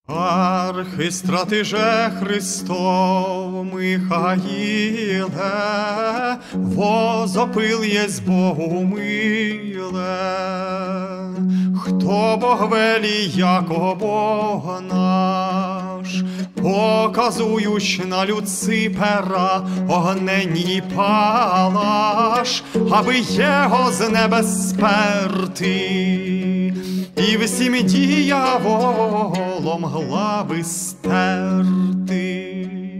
Архистратиже Христов, Михаїле, возопил єсть Богу миле. Хто Бог велі, яко Бог наш, показуючи на Люципера огненній палаш, аби його з небес сперти, і всім діяволом глави стерти.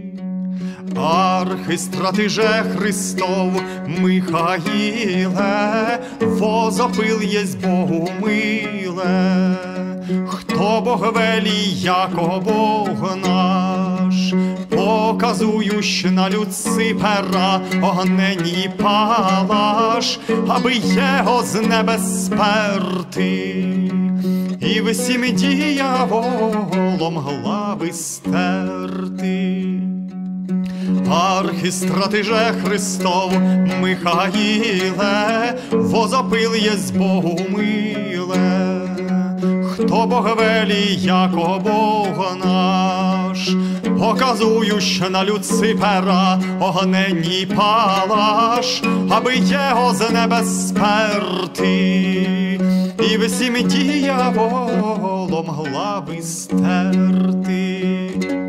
Архистратиже Христов, Михаїле, возопил єсть Богу миле. Хто Бог велі, яко Бог наш, показуючи на Люципера огненній палаш, аби його з небес сперти, і всім діяволом глави стерти. Архистратиже Христов, Михаїле, возопил єсть Богу миле. Хто Бог велі, яко Бог наш, показуючи на Люципера огненній палаш, аби його з небес сперти, і всім діяволом глави стерти.